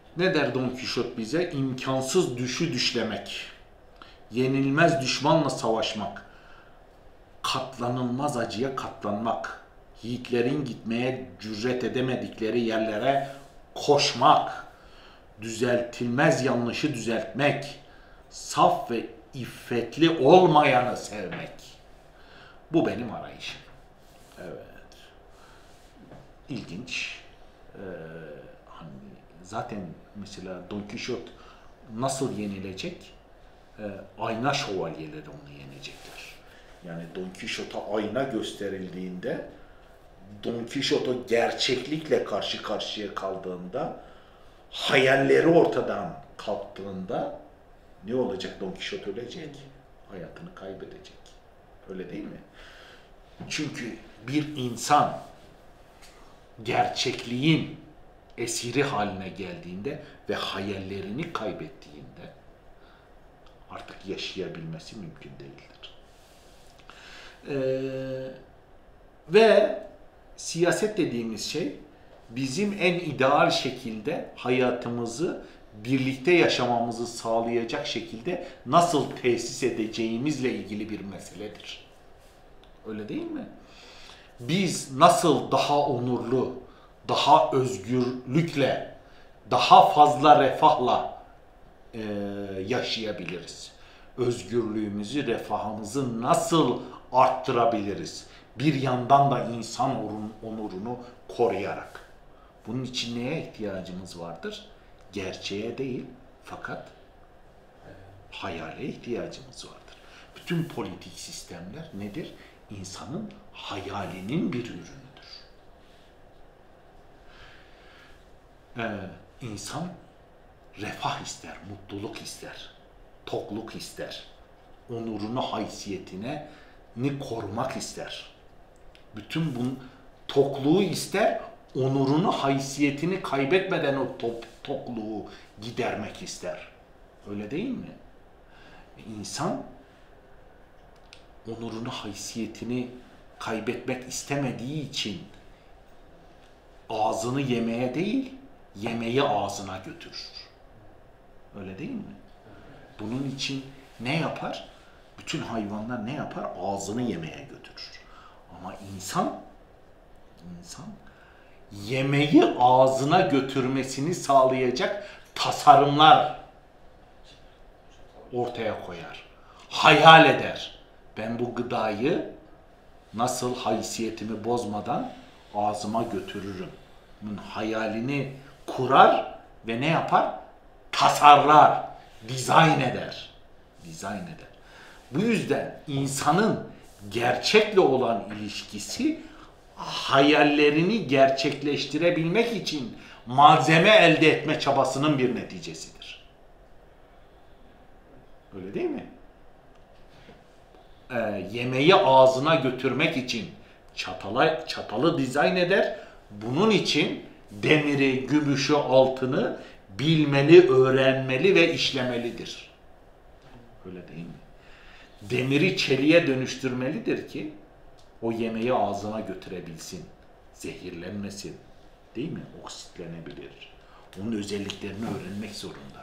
Ne der Don Kişot bize? İmkansız düşü düşlemek, yenilmez düşmanla savaşmak, katlanılmaz acıya katlanmak, yiğitlerin gitmeye cüret edemedikleri yerlere koşmak, düzeltilmez yanlışı düzeltmek, saf ve iffetli olmayanı sevmek. Bu benim arayışım. Evet. İlginç. Hani zaten mesela Don Kişot nasıl yenilecek? Ayna şövalyeleri onu yenecekler. Yani Don Kişot'a ayna gösterildiğinde, Don Kişot o gerçeklikle karşı karşıya kaldığında, hayalleri ortadan kalktığında ne olacak? Don Kişot ölecek. Hayatını kaybedecek. Öyle değil mi? Çünkü bir insan gerçekliğin esiri haline geldiğinde ve hayallerini kaybettiğinde artık yaşayabilmesi mümkün değildir. Ve siyaset dediğimiz şey bizim en ideal şekilde hayatımızı birlikte yaşamamızı sağlayacak şekilde nasıl tesis edeceğimizle ilgili bir meseledir. Öyle değil mi? Biz nasıl daha onurlu, daha özgürlükle, daha fazla refahla yaşayabiliriz? Özgürlüğümüzü, refahımızı nasıl arttırabiliriz? Bir yandan da insan onurunu koruyarak. Bunun için neye ihtiyacımız vardır? Gerçeğe değil, fakat hayale ihtiyacımız vardır. Bütün politik sistemler nedir? İnsanın hayalinin bir ürünüdür. İnsan refah ister, mutluluk ister, tokluk ister, onurunu, haysiyetini korumak ister. Bütün bu tokluğu ister, onurunu, haysiyetini kaybetmeden o tokluğu gidermek ister. Öyle değil mi? İnsan onurunu, haysiyetini kaybetmek istemediği için ağzını yemeye değil, yemeği ağzına götürür. Öyle değil mi? Bunun için ne yapar? Bütün hayvanlar ne yapar? Ağzını yemeğe götürür. Ama insan yemeği ağzına götürmesini sağlayacak tasarımlar ortaya koyar. Hayal eder. Ben bu gıdayı nasıl haysiyetimi bozmadan ağzıma götürürüm. Bunun hayalini kurar ve ne yapar? Tasarlar, dizayn eder. Dizayn eder. Bu yüzden insanın gerçekle olan ilişkisi hayallerini gerçekleştirebilmek için malzeme elde etme çabasının bir neticesidir. Öyle değil mi? Yemeği ağzına götürmek için çatalı dizayn eder. Bunun için demiri, gümüşü, altını bilmeli, öğrenmeli ve işlemelidir. Öyle değil mi? Demiri çeliğe dönüştürmelidir ki o yemeği ağzına götürebilsin. Zehirlenmesin. Değil mi? Oksitlenebilir. Onun özelliklerini öğrenmek zorunda.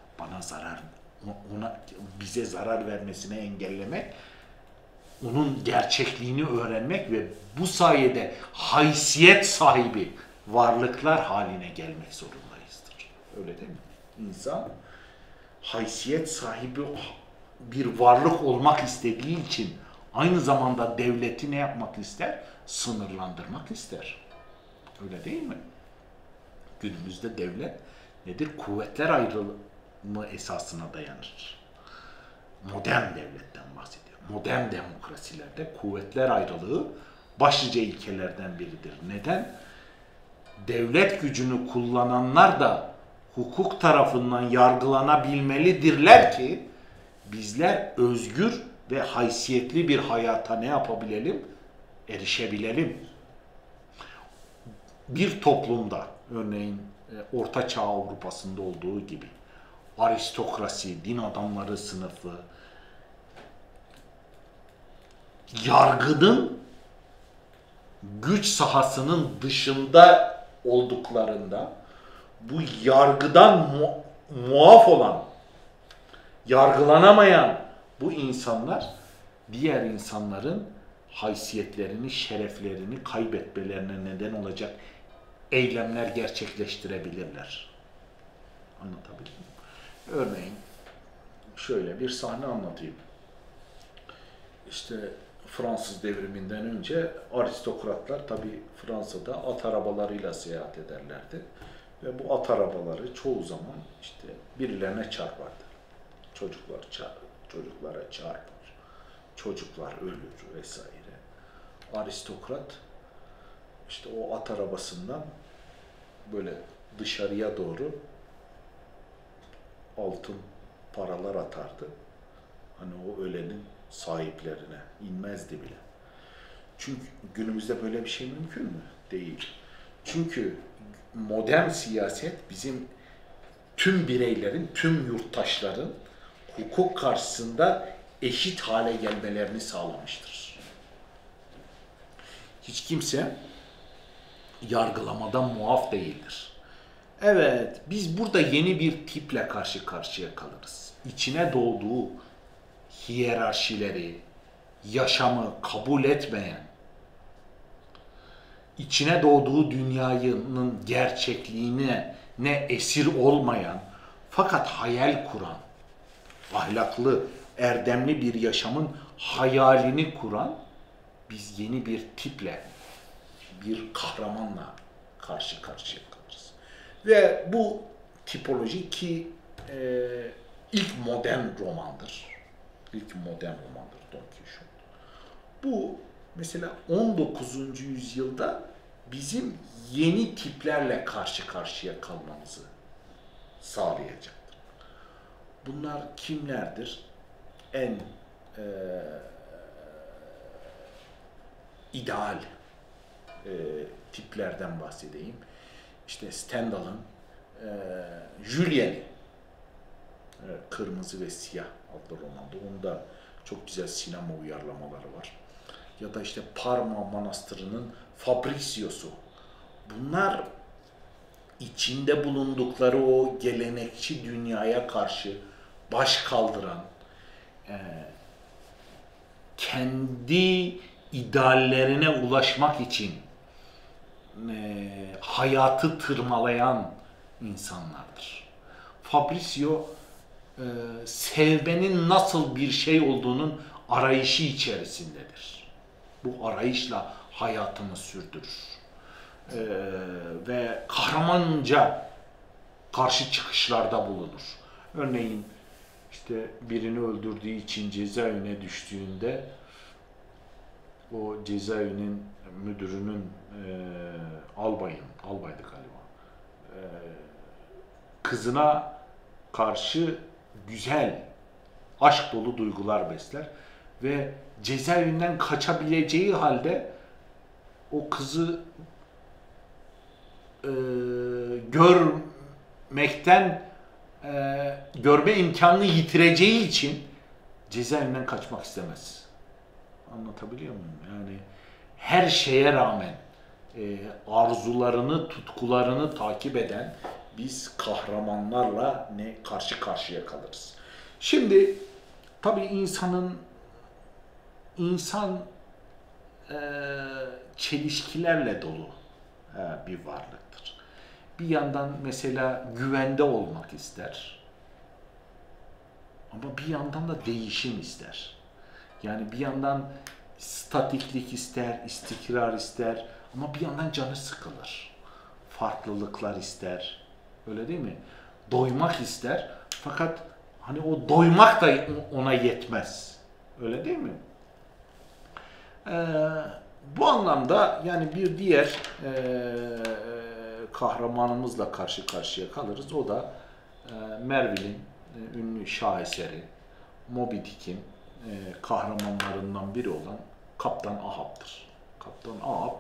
Bize zarar vermesine engellemek, onun gerçekliğini öğrenmek ve bu sayede haysiyet sahibi varlıklar haline gelmek zorundayızdır. Öyle değil mi? İnsan haysiyet sahibi bir varlık olmak istediği için aynı zamanda devleti ne yapmak ister? Sınırlandırmak ister. Öyle değil mi? Günümüzde devlet nedir? Kuvvetler ayrımı esasına dayanır. Modern devletten bahsediyor. Modern demokrasilerde kuvvetler ayrılığı başlıca ilkelerden biridir. Neden? Devlet gücünü kullananlar da hukuk tarafından yargılanabilmelidirler ki bizler özgür ve haysiyetli bir hayata ne yapabilelim? Erişebilelim. Bir toplumda, örneğin Orta Çağ Avrupa'sında olduğu gibi aristokrasi, din adamları sınıfı, yargının güç sahasının dışında olduklarında bu yargıdan muaf olan, yargılanamayan bu insanlar diğer insanların haysiyetlerini, şereflerini kaybetmelerine neden olacak eylemler gerçekleştirebilirler. Anlatabildim mi? Örneğin şöyle bir sahne anlatayım. İşte Fransız devriminden önce aristokratlar tabii Fransa'da at arabalarıyla seyahat ederlerdi. Ve bu at arabaları çoğu zaman işte birilerine çarpardı. Çocuklara çarpar. Çocuklar ölür vesaire. Aristokrat işte o at arabasından böyle dışarıya doğru altın paralar atardı. Hani o ölenin sahiplerine inmezdi bile. Çünkü günümüzde böyle bir şey mümkün mü? Değil. Çünkü modern siyaset bizim tüm bireylerin, tüm yurttaşların hukuk karşısında eşit hale gelmelerini sağlamıştır. Hiç kimse yargılamadan muaf değildir. Evet, biz burada yeni bir tiple karşı karşıya kalırız. İçine doğduğu hiyerarşileri, yaşamı kabul etmeyen, içine doğduğu dünyanın gerçekliğine esir olmayan, fakat hayal kuran, ahlaklı, erdemli bir yaşamın hayalini kuran, biz yeni bir tiple, bir kahramanla karşı karşıya kalırız. Ve bu tipoloji ki ilk modern romandır. İlk modern romandır Don Quixote. Bu mesela 19. yüzyılda bizim yeni tiplerle karşı karşıya kalmamızı sağlayacaktır. Bunlar kimlerdir? En ideal tiplerden bahsedeyim. İşte Stendhal'ın Julien'i, Kırmızı ve Siyah adlı romanda. Onda çok güzel sinema uyarlamaları var. Ya da işte Parma Manastırı'nın Fabrizio'su. Bunlar içinde bulundukları o gelenekçi dünyaya karşı baş kaldıran, kendi ideallerine ulaşmak için hayatı tırmalayan insanlardır. Fabrizio sevmenin nasıl bir şey olduğunun arayışı içerisindedir. Bu arayışla hayatını sürdürür. Ve kahramanca karşı çıkışlarda bulunur. Örneğin işte birini öldürdüğü için cezaevine düştüğünde o cezaevinin müdürünün albaydı galiba, kızına karşı güzel, aşk dolu duygular besler ve cezaevinden kaçabileceği halde o kızı görme imkanını yitireceği için cezaevinden kaçmak istemez. Anlatabiliyor muyum? Yani her şeye rağmen arzularını, tutkularını takip eden biz kahramanlarla karşı karşıya kalırız. Şimdi tabii insan çelişkilerle dolu bir varlıktır. Bir yandan mesela güvende olmak ister. Ama bir yandan da değişim ister. Yani bir yandan statiklik ister, istikrar ister ama bir yandan canı sıkılır. Farklılıklar ister. Öyle değil mi? Doymak ister. Fakat hani o doymak da ona yetmez. Öyle değil mi? Bu anlamda yani bir diğer kahramanımızla karşı karşıya kalırız. O da Melville'in ünlü şaheseri Moby Dick'in kahramanlarından biri olan Kaptan Ahab'dır. Kaptan Ahab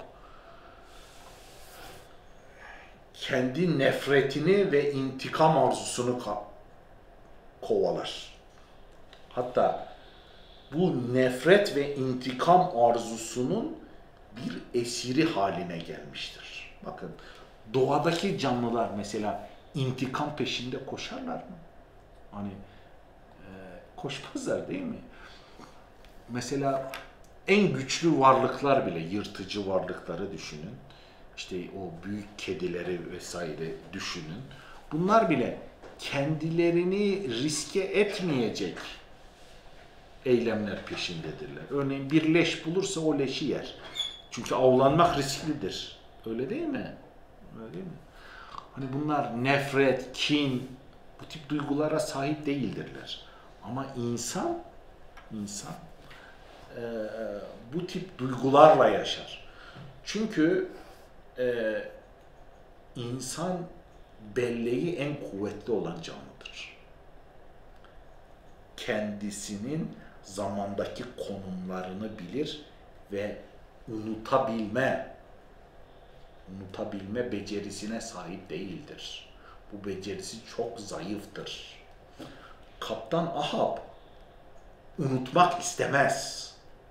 kendi nefretini ve intikam arzusunu kovalar. Hatta bu nefret ve intikam arzusunun bir esiri haline gelmiştir. Bakın doğadaki canlılar mesela intikam peşinde koşarlar mı? Hani koşmazlar değil mi? Mesela en güçlü varlıklar bile, yırtıcı varlıkları düşünün. İşte o büyük kedileri vesaire düşünün. Bunlar bile kendilerini riske etmeyecek eylemler peşindedirler. Örneğin bir leş bulursa o leşi yer. Çünkü avlanmak risklidir. Öyle değil mi? Öyle değil mi? Hani bunlar nefret, kin, bu tip duygulara sahip değildirler. Ama insan bu tip duygularla yaşar. Çünkü insan belleği en kuvvetli olan canlıdır. Kendisinin zamandaki konumlarını bilir ve unutabilme becerisine sahip değildir. Bu becerisi çok zayıftır. Kaptan Ahab unutmak istemez.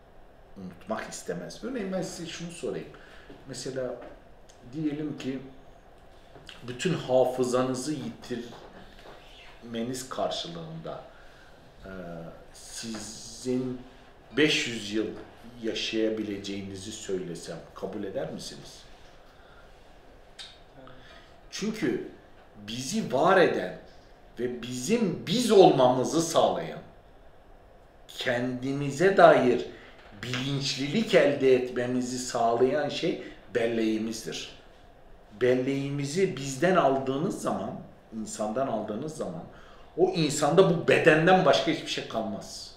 Örneğin ben size şunu sorayım. Mesela diyelim ki bütün hafızanızı yitirmeniz karşılığında sizin 500 yıl yaşayabileceğinizi söylesem kabul eder misiniz? Çünkü bizi var eden ve bizim biz olmamızı sağlayan, kendimize dair bilinçlilik elde etmemizi sağlayan şey belleğimizdir. Belleğimizi bizden aldığınız zaman, insandan aldığınız zaman, o insanda bu bedenden başka hiçbir şey kalmaz.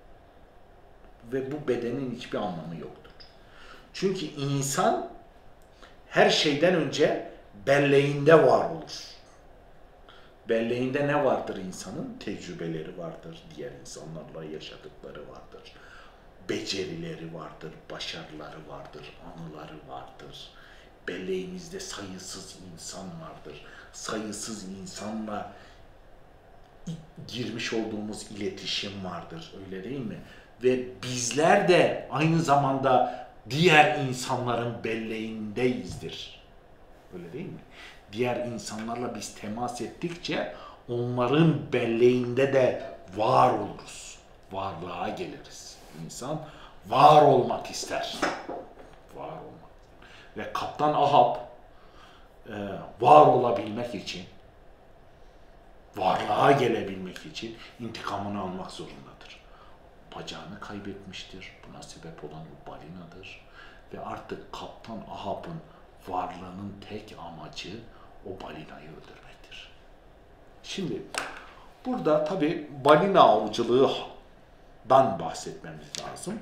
Ve bu bedenin hiçbir anlamı yoktur. Çünkü insan her şeyden önce belleğinde var olur. Belleğinde ne vardır insanın? Tecrübeleri vardır, diğer insanlarla yaşadıkları vardır. Becerileri vardır, başarıları vardır, anıları vardır. Belleğimizde sayısız insan vardır. Sayısız insanla girmiş olduğumuz iletişim vardır, öyle değil mi? Ve bizler de aynı zamanda diğer insanların belleğindeyizdir. Öyle değil mi? Diğer insanlarla biz temas ettikçe onların belleğinde de var oluruz. Varlığa geliriz. İnsan var olmak ister. Var olmak. Ve Kaptan Ahab var olabilmek için, varlığa gelebilmek için intikamını almak zorundadır. Bacağını kaybetmiştir. Buna sebep olan o balinadır. Ve artık Kaptan Ahab'ın varlığının tek amacı o balinayı öldürmektir. Şimdi burada tabii balina avcılığından bahsetmemiz lazım.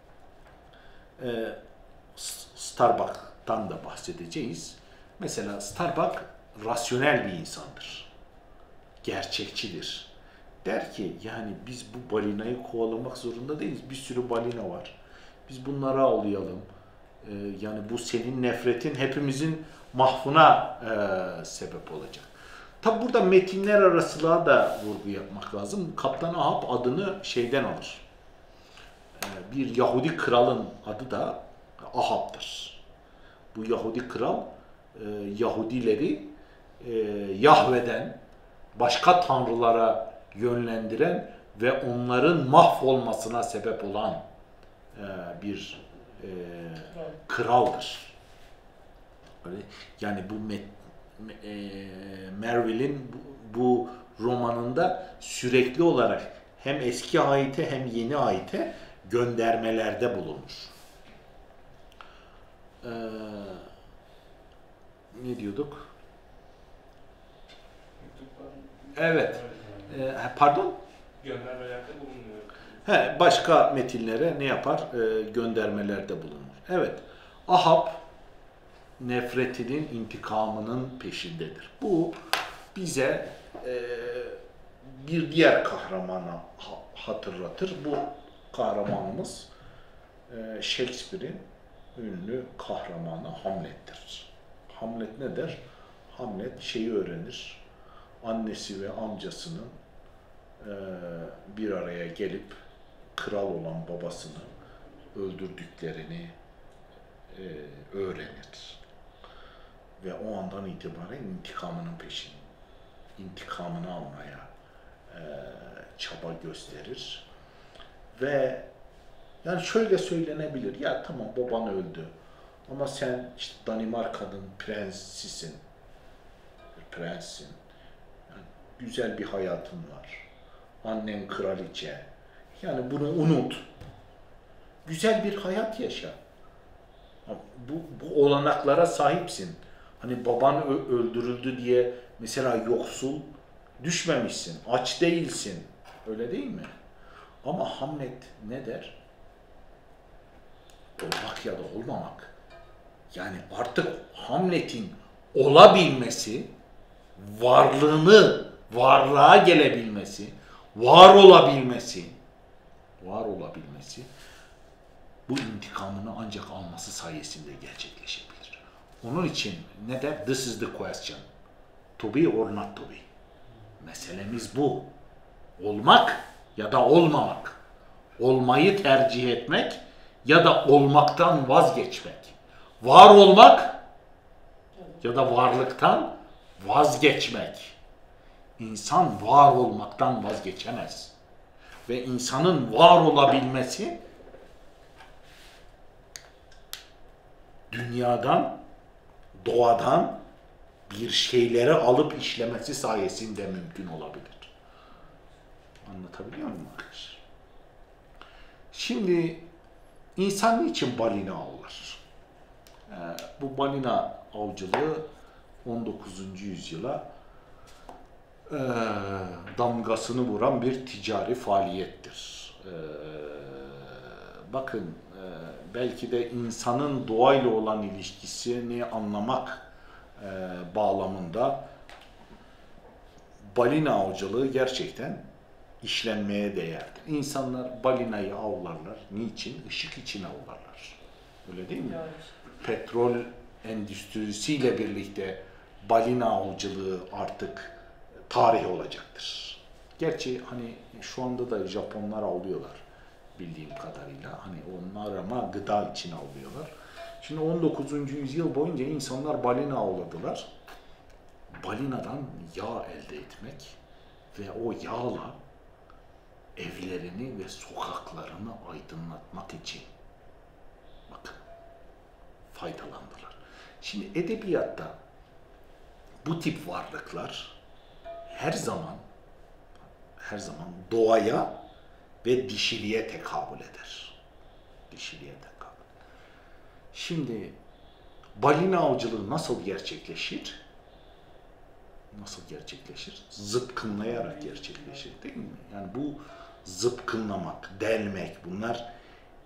Starbuck'tan da bahsedeceğiz. Mesela Starbuck rasyonel bir insandır. Gerçekçidir. Der ki yani biz bu balinayı kovalamak zorunda değiliz. Bir sürü balina var. Biz bunları avlayalım. Yani bu senin nefretin hepimizin mahvına sebep olacak. Tabi burada metinler arasılığa da vurgu yapmak lazım. Kaptan Ahab adını şeyden alır. Bir Yahudi kralın adı da Ahab'dır. Bu Yahudi kral Yahudileri Yahve'den başka tanrılara yönlendiren ve onların mahvolmasına sebep olan bir kraldır. Öyle. Yani bu Merville'in bu romanında sürekli olarak hem eski ayete hem yeni ayete göndermelerde bulunur. Ne diyorduk? Evet. Pardon? Göndermelerde bulunuyor. Başka metinlere ne yapar? Göndermelerde bulunur. Evet. Ahab nefretinin intikamının peşindedir. Bu bize bir diğer kahramana hatırlatır. Bu kahramanımız Shakespeare'in ünlü kahramanı Hamlet'tir. Hamlet nedir? Hamlet şeyi öğrenir. Annesi ve amcasının bir araya gelip kral olan babasını öldürdüklerini öğrenir. Ve o andan itibaren intikamının peşinde intikamını almaya çaba gösterir. Ve yani şöyle söylenebilir, ya tamam baban öldü ama sen işte Danimarka'nın prensisin, prenssin, yani güzel bir hayatın var, annen kraliçe, yani bunu unut, güzel bir hayat yaşa. Bu olanaklara sahipsin. Hani baban öldürüldü diye mesela yoksul düşmemişsin, aç değilsin, öyle değil mi? Ama Hamlet ne der? Olmak ya da olmamak. Yani artık Hamlet'in olabilmesi, varlığa gelebilmesi, var olabilmesi bu intikamını ancak alması sayesinde gerçekleşebilir. Onun için ne der? This is the question. To be or not to be. Meselemiz bu. Olmak ya da olmamak. Olmayı tercih etmek ya da olmaktan vazgeçmek. Var olmak ya da varlıktan vazgeçmek. İnsan var olmaktan vazgeçemez. Ve insanın var olabilmesi dünyadan, doğadan bir şeyleri alıp işlemesi sayesinde mümkün olabilir. Anlatabiliyor muyum arkadaşlar? Şimdi insan niçin balina avlar? Bu balina avcılığı 19. yüzyıla damgasını vuran bir ticari faaliyettir. Bakın belki de insanın doğayla olan ilişkisini anlamak bağlamında balina avcılığı gerçekten işlenmeye değerdir. İnsanlar balinayı avlarlar. Niçin? Işık için avlarlar. Öyle değil mi? Evet. Petrol endüstrisiyle birlikte balina avcılığı artık tarih olacaktır. Gerçi hani şu anda da Japonlar avlıyorlar bildiğim kadarıyla. Hani onlar ama gıda için avlıyorlar. Şimdi 19. yüzyıl boyunca insanlar balina avladılar. Balinadan yağ elde etmek ve o yağla evlerini ve sokaklarını aydınlatmak için bakın faydalandılar. Şimdi edebiyatta bu tip varlıklar her zaman doğaya ve dişiliğe tekabül eder. Dişiliğe tekabül. Şimdi balina avcılığı nasıl gerçekleşir? Nasıl gerçekleşir? Zıpkınlayarak gerçekleşir değil mi? Yani bu zıpkınlamak, delmek bunlar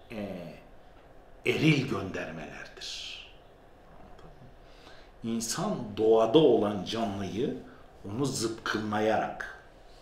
eril göndermelerdir. İnsan doğada olan canlıyı onu zıpkınlayarak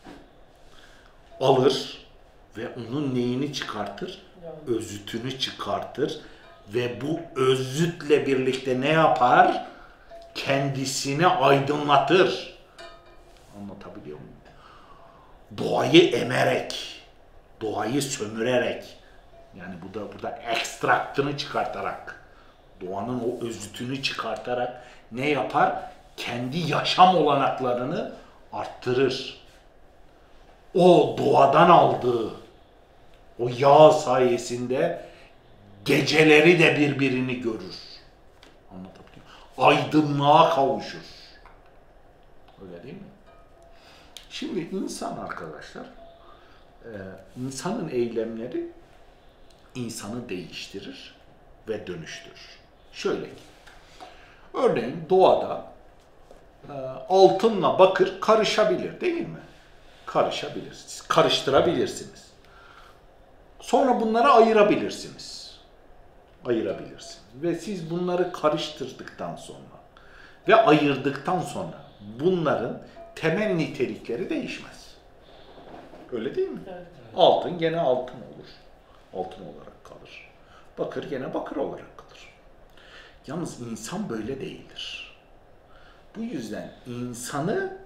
alır ve onun neyini çıkartır? Özütünü çıkartır ve bu özütle birlikte ne yapar? Kendisini aydınlatır. Anlatabiliyor muyum? Doğayı emerek, doğayı sömürerek, yani burada ekstraktını çıkartarak, doğanın o özütünü çıkartarak ne yapar? Kendi yaşam olanaklarını arttırır. O doğadan aldığı o yağ sayesinde geceleri de birbirini görür. Anlatabiliyor muyum? Aydınlığa kavuşur. Öyle değil mi? Şimdi insan arkadaşlar, insanın eylemleri insanı değiştirir ve dönüştürür. Şöyle ki, örneğin doğada altınla bakır karışabilir değil mi? Karışabilir. Siz karıştırabilirsiniz. Sonra bunları ayırabilirsiniz. Ve siz bunları karıştırdıktan sonra ve ayırdıktan sonra bunların temel nitelikleri değişmez. Öyle değil mi? Evet. Altın gene altın olur. Altın olarak kalır. Bakır gene bakır olarak kalır. Yalnız insan böyle değildir. Bu yüzden insanı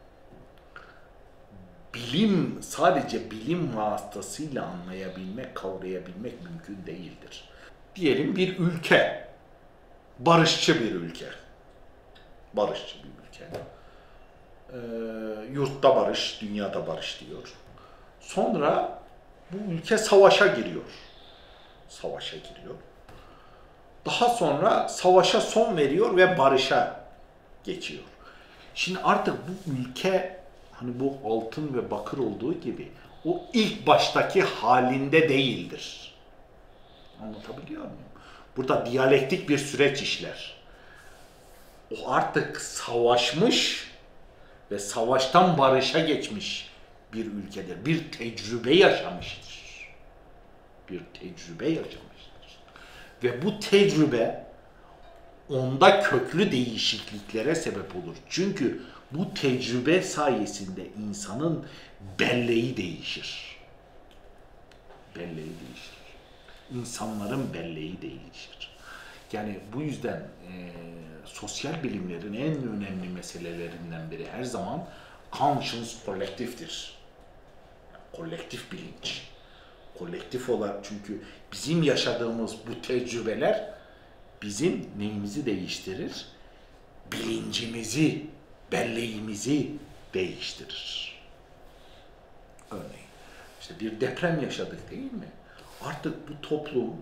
sadece bilim vasıtasıyla anlayabilmek, kavrayabilmek mümkün değildir. Diyelim bir ülke, barışçı bir ülke. yurtta barış, dünyada barış diyor. Sonra bu ülke savaşa giriyor. Savaşa giriyor. Daha sonra savaşa son veriyor ve barışa geçiyor. Şimdi artık bu ülke hani bu altın ve bakır olduğu gibi o ilk baştaki halinde değildir. Anlatabiliyor muyum? Burada diyalektik bir süreç işler. O artık savaşmış ve savaştan barışa geçmiş bir ülkedir. Bir tecrübe yaşamıştır. Bir tecrübe yaşamıştır. Ve bu tecrübe onda köklü değişikliklere sebep olur. Çünkü bu tecrübe sayesinde insanın belleği değişir. Belleği değişir. İnsanların belleği değişir. Yani bu yüzden sosyal bilimlerin en önemli meselelerinden biri her zaman conscience kolektiftir. Kolektif bilinç. Kolektif olarak çünkü bizim yaşadığımız bu tecrübeler bizim neyimizi değiştirir? Bilincimizi, belleğimizi değiştirir. Örneğin işte bir deprem yaşadık değil mi? Artık bu toplumun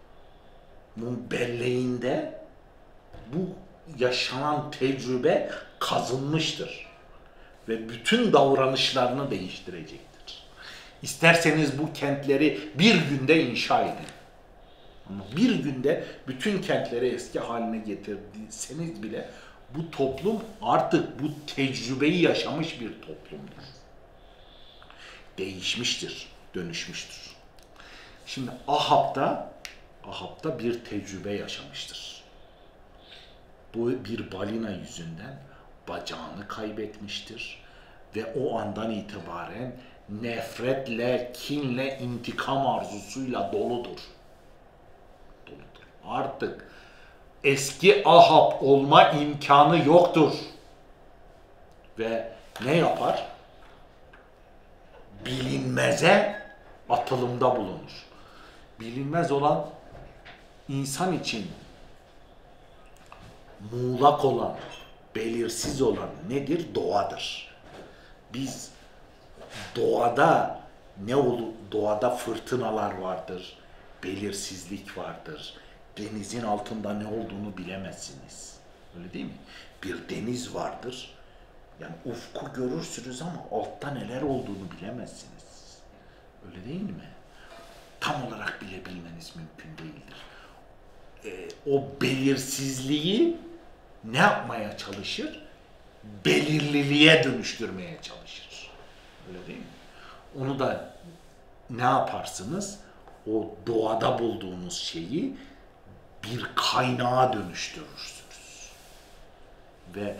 belleğinde bu yaşanan tecrübe kazınmıştır. Ve bütün davranışlarını değiştirecektir. İsterseniz bu kentleri bir günde inşa edin. Ama bir günde bütün kentleri eski haline getirdiyseniz bile bu toplum artık bu tecrübeyi yaşamış bir toplumdur. Değişmiştir, dönüşmüştür. Şimdi Ahab'da bir tecrübe yaşamıştır. Bu bir balina yüzünden bacağını kaybetmiştir ve o andan itibaren nefretle, kinle, intikam arzusuyla doludur. Artık eski Ahab olma imkanı yoktur. Ve ne yapar? Bilinmeze atılımda bulunur. Bilinmez olan insan için muğlak olan, belirsiz olan nedir? Doğadır. Biz doğada ne olur? Doğada fırtınalar vardır, belirsizlik vardır. Denizin altında ne olduğunu bilemezsiniz. Öyle değil mi? Bir deniz vardır. Yani ufku görürsünüz ama altta neler olduğunu bilemezsiniz. Öyle değil mi? Tam olarak bilebilmeniz mümkün değildir. O belirsizliği ne yapmaya çalışır? Belirliliğe dönüştürmeye çalışır. Öyle değil mi? Onu da ne yaparsınız? O doğada bulduğunuz şeyi bir kaynağa dönüştürürsünüz. Ve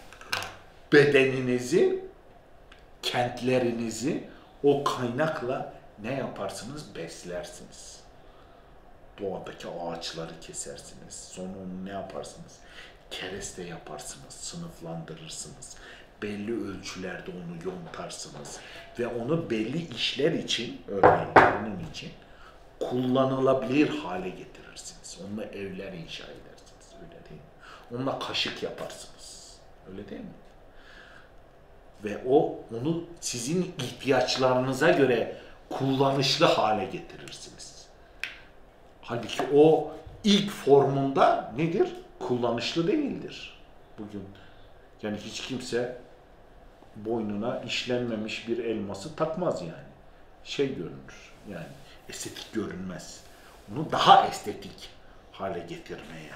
bedeninizi, kentlerinizi o kaynakla ne yaparsınız? Beslersiniz. Doğadaki ağaçları kesersiniz. Sonra onu ne yaparsınız? Kereste yaparsınız, sınıflandırırsınız. Belli ölçülerde onu yontarsınız. Ve onu belli işler için, örneğin bunun için kullanılabilir hale getirirsiniz. Onunla evler inşa edersiniz. Öyle değil mi? Onunla kaşık yaparsınız. Öyle değil mi? Ve onu sizin ihtiyaçlarınıza göre kullanışlı hale getirirsiniz. Halbuki o ilk formunda nedir? Kullanışlı değildir. Bugün yani hiç kimse boynuna işlenmemiş bir elması takmaz yani. Şey görünür. Yani estetik görünmez. Onu daha estetik hale getirmeye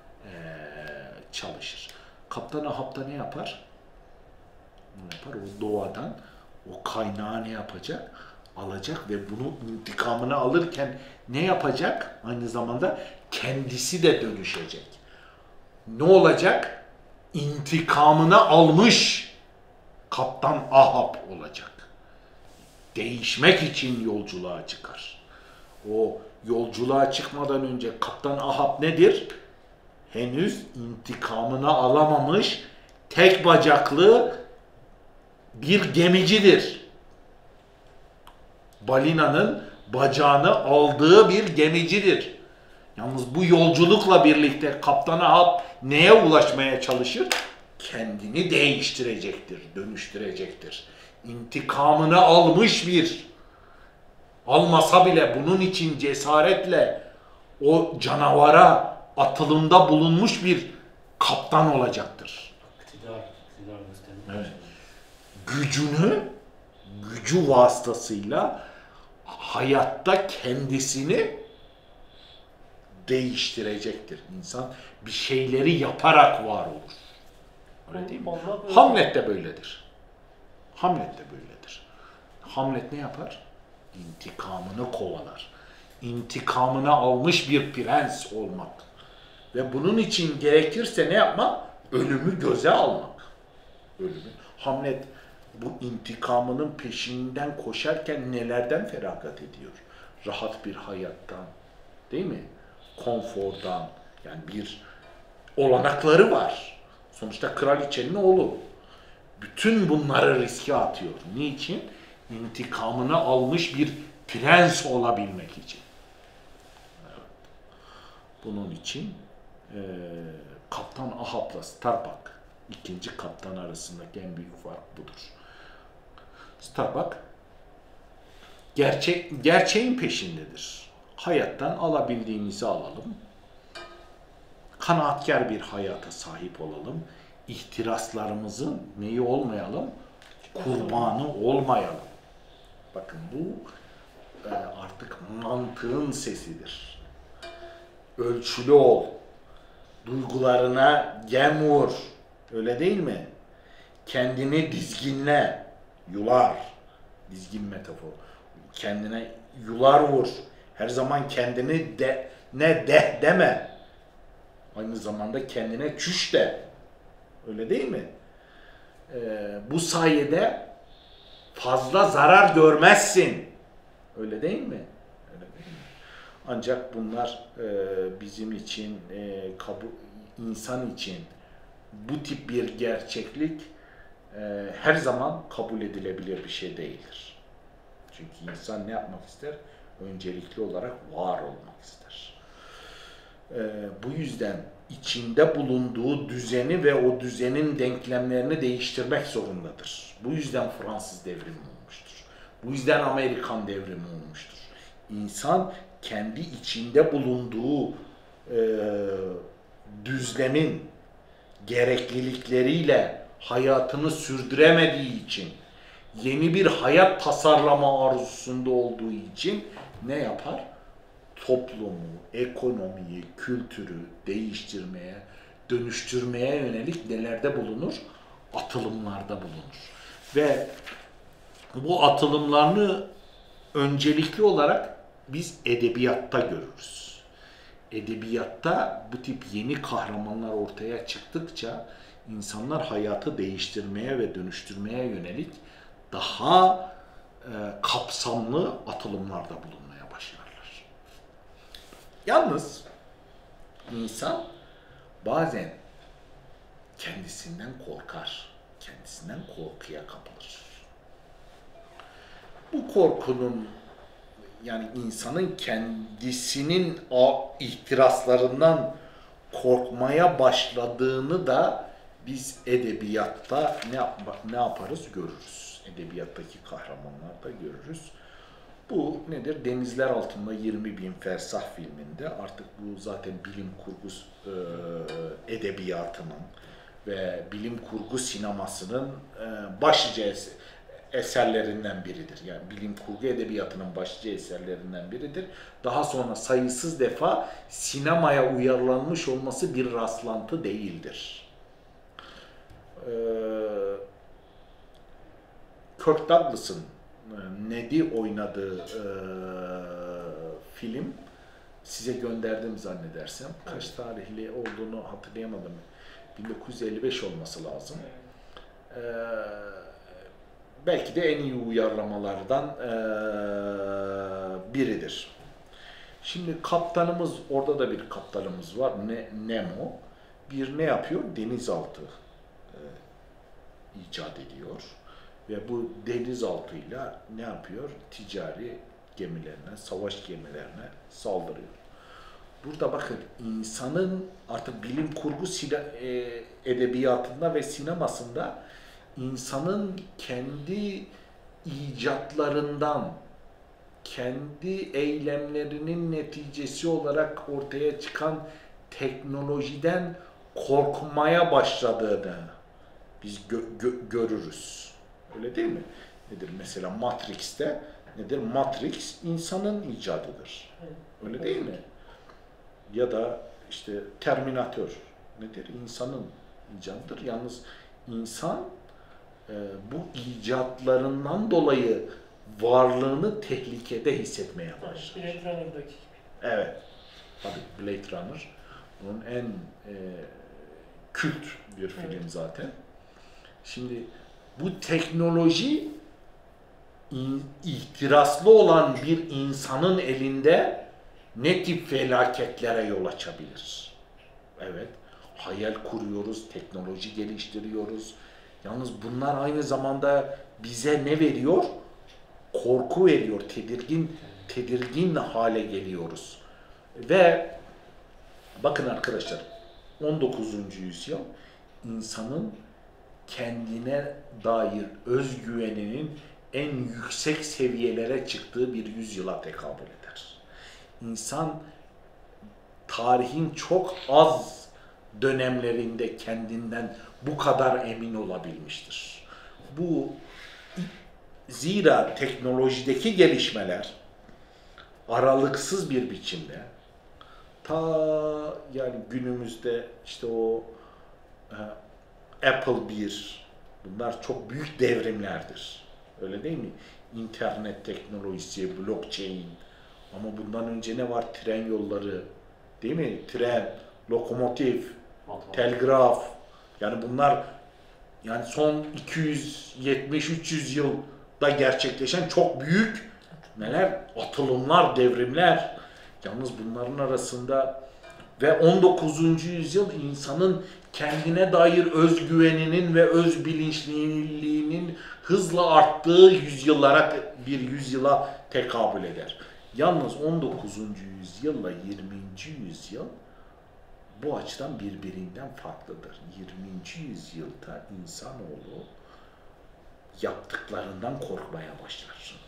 çalışır. Kaptan Ahab'da ne yapar? Ne yapar? O doğadan o kaynağı ne yapacak? Alacak ve bunun intikamını alırken ne yapacak? Aynı zamanda kendisi de dönüşecek. Ne olacak? İntikamını almış Kaptan Ahab olacak. Değişmek için yolculuğa çıkar. O yolculuğa çıkmadan önce Kaptan Ahab nedir? Henüz intikamını alamamış tek bacaklı bir gemicidir. Balinanın bacağını aldığı bir gemicidir. Yalnız bu yolculukla birlikte Kaptan Ahab neye ulaşmaya çalışır? kendini değiştirecektir, dönüştürecektir. İntikamını almış bir, almasa bile bunun için cesaretle o canavara atılımda bulunmuş bir kaptan olacaktır. İktidar göstermek. Evet. Gücü vasıtasıyla hayatta kendisini değiştirecektir. İnsan bir şeyleri yaparak var olur. Öyle değil mi? Hamlet de böyledir. Hamlet ne yapar? İntikamını kovalar. İntikamını almış bir prens olmak. Ve bunun için gerekirse ne yapmak? Ölümü göze almak. Hamlet bu intikamının peşinden koşarken nelerden feragat ediyor? Rahat bir hayattan, değil mi? Konfordan, yani bir olanakları var. Sonuçta kraliçenin oğlu. Bütün bunları riske atıyor. Niçin? İntikamını almış bir prens olabilmek için. Evet. Bunun için Kaptan Ahab'la Starbuck, ikinci kaptan arasındaki en büyük fark budur. Starbuck gerçeğin peşindedir. Hayattan alabildiğimizi alalım. Kanaatkar bir hayata sahip olalım. İhtiraslarımızın neyi olmayalım? Kurbanı olmayalım. Bakın bu artık mantığın sesidir. Ölçülü ol. Duygularına gem vur. Öyle değil mi? Kendini dizginle. Yular. Dizgin metafor. Kendine yular vur. Her zaman kendini deme. Aynı zamanda kendine çüş de. Öyle değil mi? Bu sayede fazla zarar görmezsin. Öyle değil mi? Öyle değil mi? Ancak bunlar bizim için, insan için bu tip bir gerçeklik her zaman kabul edilebilir bir şey değildir. Çünkü insan ne yapmak ister? Öncelikli olarak var olmak ister. Bu yüzden içinde bulunduğu düzeni ve o düzenin denklemlerini değiştirmek zorundadır. Bu yüzden Fransız devrimi olmuştur. Bu yüzden Amerikan devrimi olmuştur. İnsan kendi içinde bulunduğu düzlemin gereklilikleriyle hayatını sürdüremediği için, yeni bir hayat tasarlama arzusunda olduğu için ne yapar? Toplumu, ekonomiyi, kültürü değiştirmeye, dönüştürmeye yönelik nelerde bulunur? Atılımlarda bulunur. Ve bu atılımlarını öncelikli olarak biz edebiyatta görürüz. Edebiyatta bu tip yeni kahramanlar ortaya çıktıkça insanlar hayatı değiştirmeye ve dönüştürmeye yönelik daha kapsamlı atılımlarda bulunmaya başlarlar. Yalnız insan bazen kendisinden korkar, kendisinden korkuya kapılır. Bu korkunun, yani insanın kendisinin ihtiraslarından korkmaya başladığını da biz edebiyatta ne yaparız? Görürüz. Edebiyattaki kahramanlarda görürüz. Bu nedir? Denizler Altında 20.000 Fersah filminde artık bu zaten bilim kurgu edebiyatının ve bilim kurgu sinemasının başlıca eserlerinden biridir. Yani bilim kurgu edebiyatının başlıca eserlerinden biridir. Daha sonra sayısız defa sinemaya uyarlanmış olması bir rastlantı değildir. Kirk Douglas'ın Ned'i oynadığı film size gönderdim zannedersem. Kaç tarihli olduğunu hatırlayamadım. 1955 olması lazım. Belki de en iyi uyarlamalardan biridir. Şimdi kaptanımız, orada da bir kaptanımız var. Nemo. Bir ne yapıyor? Denizaltı icat ediyor. Ve bu denizaltıyla ne yapıyor? Ticari gemilerine, savaş gemilerine saldırıyor. Burada bakın insanın artık bilim kurgu edebiyatında ve sinemasında insanın kendi icatlarından, kendi eylemlerinin neticesi olarak ortaya çıkan teknolojiden korkmaya başladığını biz görürüz. Öyle değil mi? Nedir? Mesela Matrix'te nedir? Matrix insanın icadıdır. Öyle değil mi? Ya da işte Terminator nedir? İnsanın icadıdır. Yalnız insan bu icatlarından dolayı varlığını tehlikede hissetmeye başlar. Blade Runner'daki gibi. Evet. Tabii Blade Runner bunun en kült bir film zaten. Şimdi bu teknoloji ihtiraslı olan bir insanın elinde ne tip felaketlere yol açabilir? Evet. Hayal kuruyoruz, teknoloji geliştiriyoruz. Yalnız bunlar aynı zamanda bize ne veriyor? Korku veriyor, tedirgin hale geliyoruz. Ve bakın arkadaşlar, 19. yüzyıl insanın kendine dair özgüveninin en yüksek seviyelere çıktığı bir yüzyıla tekabül eder. İnsan tarihin çok az dönemlerinde kendinden bu kadar emin olabilmiştir. Zira teknolojideki gelişmeler aralıksız bir biçimde yani günümüzde işte o Apple 1 bunlar çok büyük devrimlerdir. Öyle değil mi? İnternet teknolojisi, blockchain ama bundan önce ne var? Tren yolları, değil mi? Tren, lokomotif, telgraf. Yani bunlar yani son 270-300 yılda gerçekleşen çok büyük neler? Atılımlar, devrimler. Yalnız bunların arasında ve 19. yüzyıl insanın kendine dair özgüveninin ve öz bilinçliliğinin hızla arttığı bir yüzyıla tekabül eder. Yalnız 19. yüzyılla 20. yüzyıl bu açıdan birbirinden farklıdır. 20. yüzyılda insanoğlu yaptıklarından korkmaya başlar.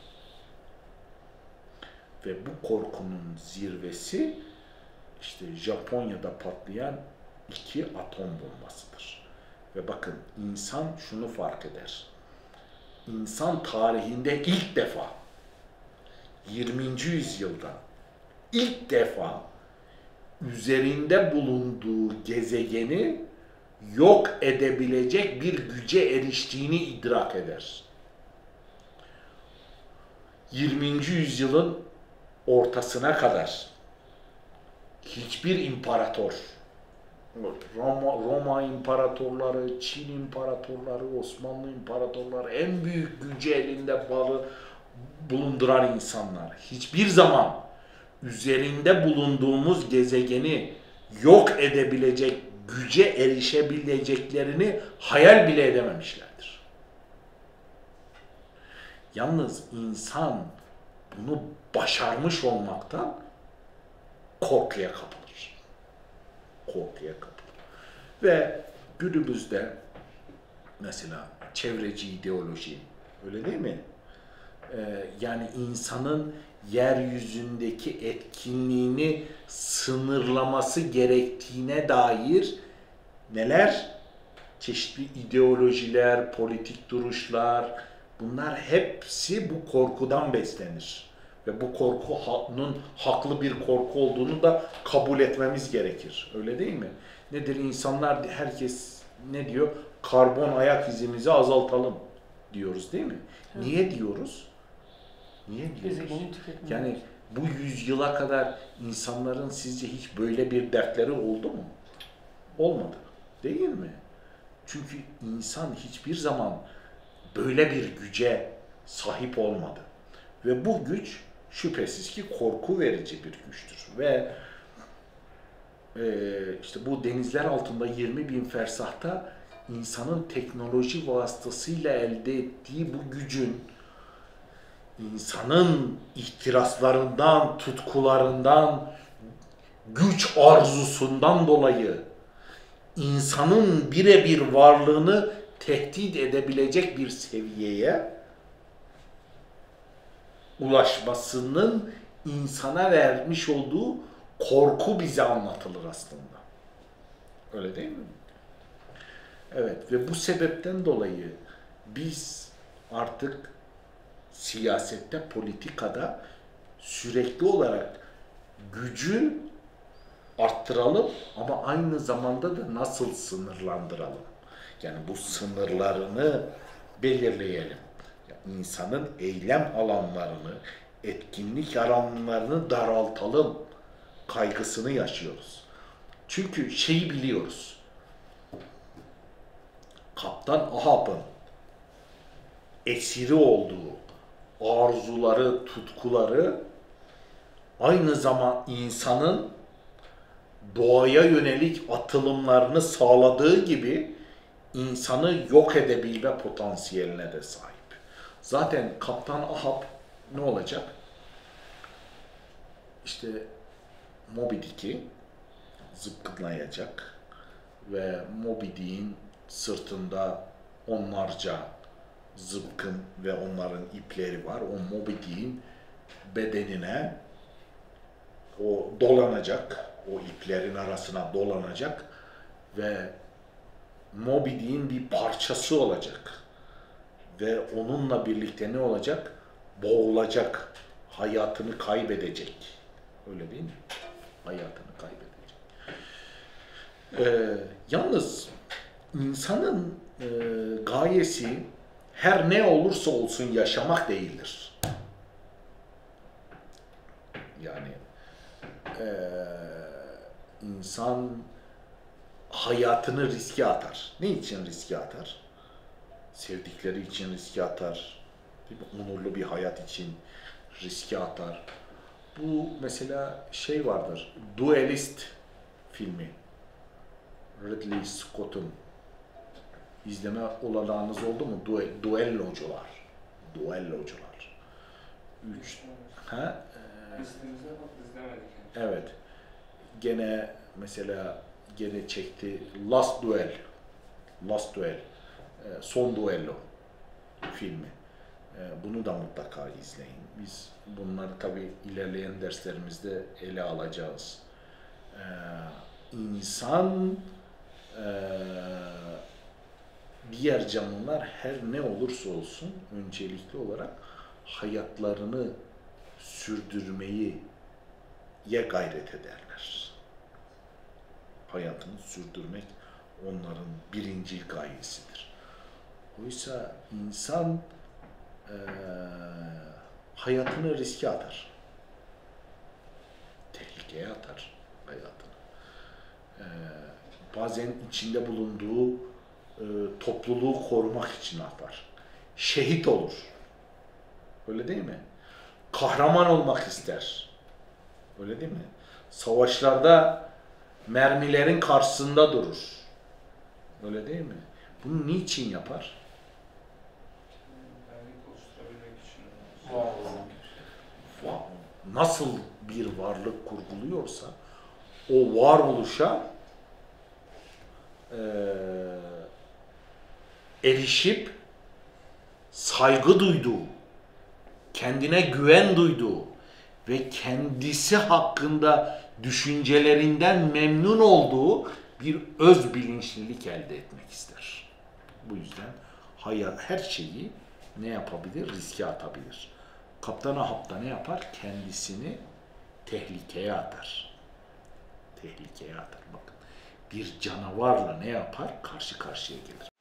Ve bu korkunun zirvesi işte Japonya'da patlayan 2 atom bombasıdır. Ve bakın insan şunu fark eder. İnsan tarihinde ilk defa 20. yüzyılda ilk defa üzerinde bulunduğu gezegeni yok edebilecek bir güce eriştiğini idrak eder. 20. yüzyılın ortasına kadar hiçbir imparator, Roma imparatorları, Çin imparatorları, Osmanlı imparatorları, en büyük gücü elinde bulunduran insanlar hiçbir zaman üzerinde bulunduğumuz gezegeni yok edebilecek güce erişebileceklerini hayal bile edememişlerdir. Yalnız insan bunu başarmış olmaktan korkuya kapılır. Korkuya kapılır. Ve günümüzde mesela çevreci ideoloji, öyle değil mi? Yani insanın yeryüzündeki etkinliğini sınırlaması gerektiğine dair neler? Çeşitli ideolojiler, politik duruşlar, bunlar hepsi bu korkudan beslenir. Ve bu korkunun haklı bir korku olduğunu da kabul etmemiz gerekir. Öyle değil mi? Nedir? İnsanlar, herkes ne diyor? Karbon ayak izimizi azaltalım diyoruz değil mi? Evet. Niye diyoruz? Niye diyoruz? Yani bu yüzyıla kadar insanların sizce hiç böyle bir dertleri oldu mu? Olmadı. Değil mi? Çünkü insan hiçbir zaman böyle bir güce sahip olmadı. Ve bu güç şüphesiz ki korku verici bir güçtür. Ve işte bu denizler altında 20.000 fersahta insanın teknoloji vasıtasıyla elde ettiği bu gücün insanın ihtiraslarından, tutkularından, güç arzusundan dolayı insanın birebir varlığını tehdit edebilecek bir seviyeye ulaşmasının insana vermiş olduğu korku bize anlatılır aslında. Öyle değil mi? Evet ve bu sebepten dolayı biz artık siyasette, politikada sürekli olarak gücü arttıralım ama aynı zamanda da nasıl sınırlandıralım? Yani bu sınırlarını belirleyelim. Yani insanın eylem alanlarını, etkinlik alanlarını daraltalım kaygısını yaşıyoruz. Çünkü şeyi biliyoruz. Kaptan Ahab'ın esiri olduğu arzuları, tutkuları aynı zaman insanın doğaya yönelik atılımlarını sağladığı gibi insanı yok edebilme potansiyeline de sahip. Zaten Kaptan Ahab ne olacak? İşte Moby Dick'i zıpkınlayacak ve Moby Dick'in sırtında onlarca zıpkın ve onların ipleri var. O Moby Dick'in bedenine o dolanacak, o iplerin arasına dolanacak ve Moby Dick'in bir parçası olacak. Ve onunla birlikte ne olacak? Boğulacak, hayatını kaybedecek. Öyle değil mi? Hayatını kaybedecek. Yalnız insanın gayesi her ne olursa olsun yaşamak değildir. Yani insan hayatını riske atar. Ne için riske atar? Sevdikleri için riske atar. Değil mi? Onurlu bir hayat için riske atar. Bu mesela şey vardır. Duelist filmi. Ridley Scott'un izleme olanağınız oldu mu? Duellocular. Duellocular. İzlemedik. Evet. Gene çekti Last Duel. Son Duello filmi. Bunu da mutlaka izleyin. Biz bunları tabii ilerleyen derslerimizde ele alacağız. İnsan diğer canlılar her ne olursa olsun öncelikli olarak hayatlarını sürdürmeyi gayret ederler. Hayatını sürdürmek onların birinci gayesidir. Oysa insan hayatını riske atar. Tehlikeye atar hayatını. Bazen içinde bulunduğu topluluğu korumak için atar. Şehit olur. Öyle değil mi? Kahraman olmak ister. Öyle değil mi? Savaşlarda mermilerin karşısında durur. Öyle değil mi? Bunu niçin yapar? Nasıl bir varlık kurguluyorsa o varoluşa erişip saygı duyduğu, kendine güven duyduğu ve kendisi hakkında düşüncelerinden memnun olduğu bir öz bilinçlilik elde etmek ister. Bu yüzden her şeyi ne yapabilir? Riske atabilir. Kaptan Ahab da ne yapar? Kendisini tehlikeye atar. Tehlikeye atar. Bakın bir canavarla ne yapar? Karşı karşıya gelir.